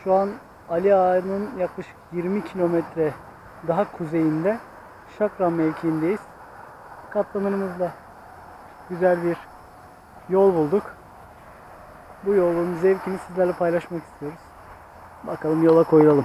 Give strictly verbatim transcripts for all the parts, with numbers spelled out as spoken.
Şu an Aliağa'nın yaklaşık yirmi kilometre daha kuzeyinde Yenişakran mevkiindeyiz. Katlanırımızla güzel bir yol bulduk. Bu yolun zevkini sizlerle paylaşmak istiyoruz. Bakalım yola koyulalım.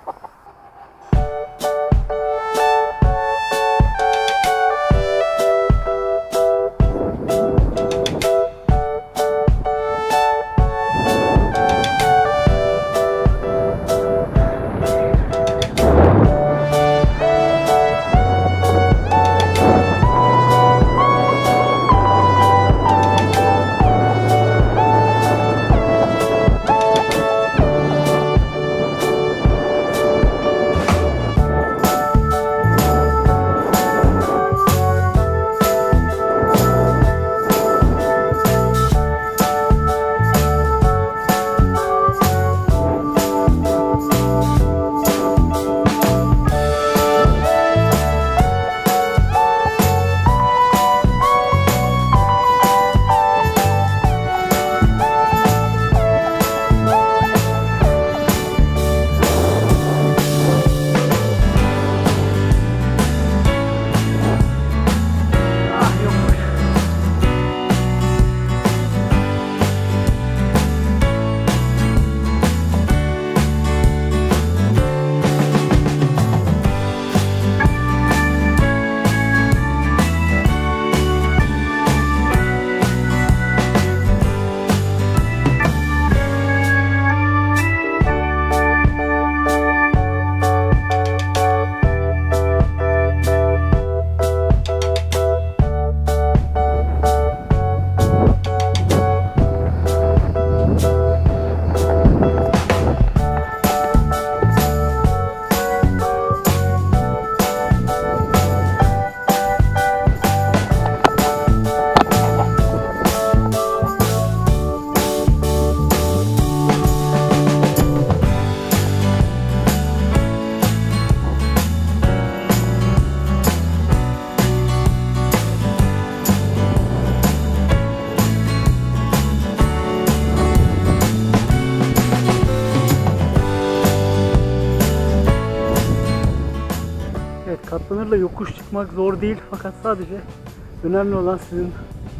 Evet, Katlanır'la yokuş çıkmak zor değil, fakat sadece önemli olan sizin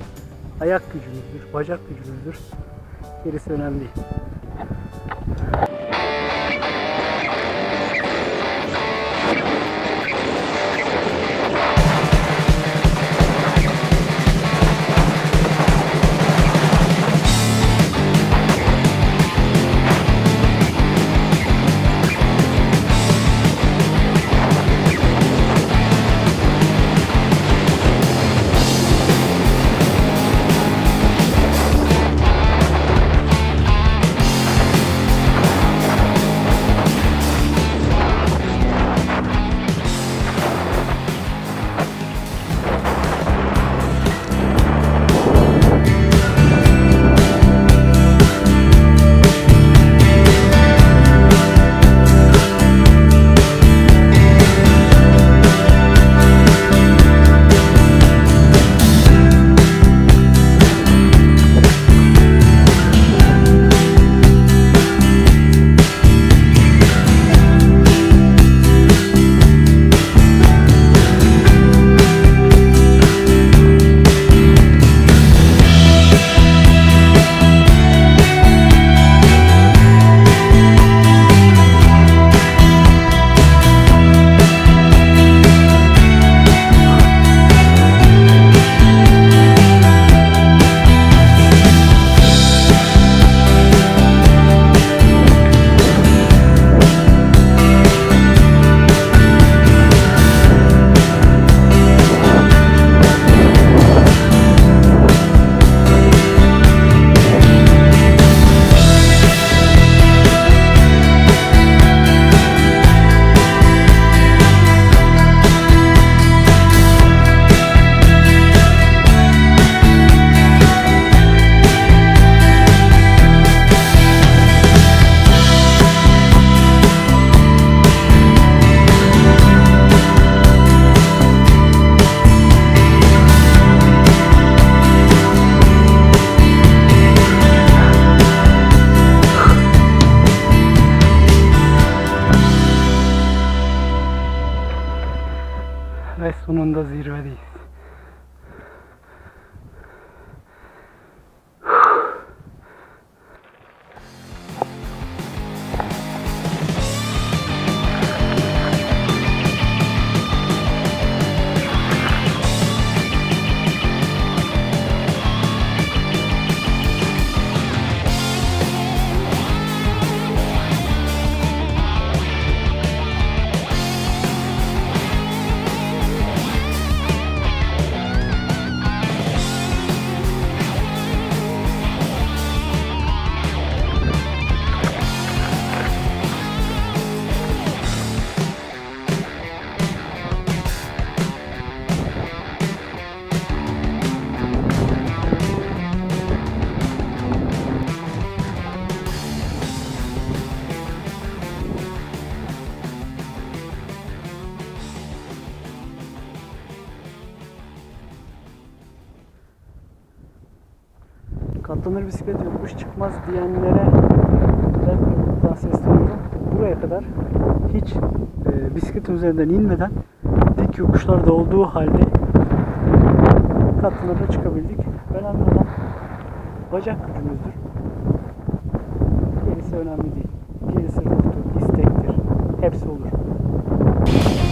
ayak gücünüzdür, bacak gücünüzdür. Gerisi önemli değil. ve sonunda zirvedeyiz. Katlanır bisiklet yokuş çıkmaz diyenlere ben buradan sesleniyorum. Buraya kadar hiç e, bisikletin üzerinden inmeden dik yokuşlarda olduğu halde Katlanır'da çıkabildik. Önemli olan bacak gücümüzdür. Gerisi önemli değil. Gerisi ruhtur, istektir. Hepsi olur.